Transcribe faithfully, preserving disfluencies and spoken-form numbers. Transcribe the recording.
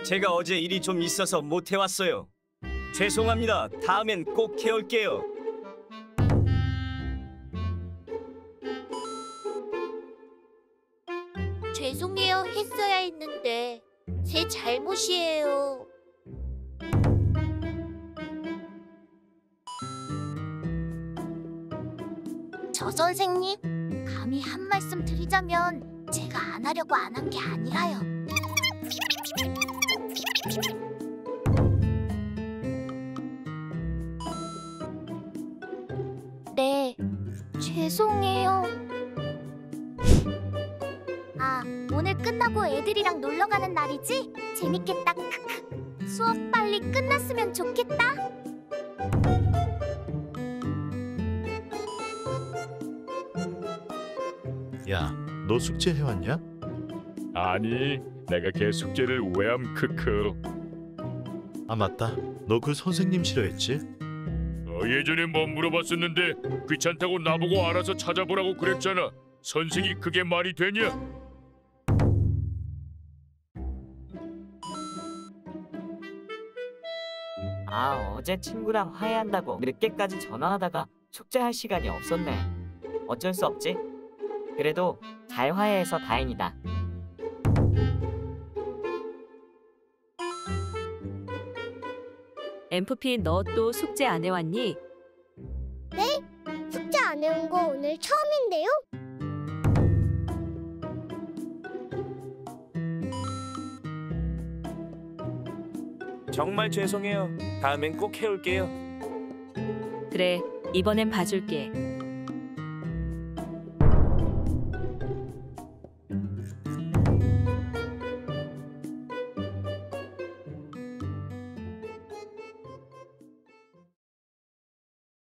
제가 어제 일이 좀 있어서 못 해왔어요. 죄송합니다. 다음엔 꼭 해올게요. 죄송해요. 했어야 했는데 제 잘못이에요. 저 선생님, 감히 한 말씀 드리자면 제가 안 하려고 안 한 게 아니라요. 네, 죄송해요. 아, 오늘 끝나고 애들이랑 놀러 가는 날이지? 재밌겠다. 크크. 수업 빨리 끝났으면 좋겠다. 야, 너 숙제 해왔냐? 아니, 내가 걔 숙제를 왜함 크크. 아 맞다, 너 그 선생님 싫어했지? 어, 예전에 뭐 물어봤었는데 귀찮다고 나보고 알아서 찾아보라고 그랬잖아. 선생이 그게 말이 되냐? 아, 어제 친구랑 화해한다고 늦게까지 전화하다가 숙제할 시간이 없었네. 어쩔 수 없지. 그래도 잘 화해해서 다행이다. 엠프피 너 또 숙제 안 해왔니? 숙제 안 해온 거 오늘 처음인데요? 정말 죄송해요. 다음엔 꼭 해올게요. 그래, 이번엔 봐줄게.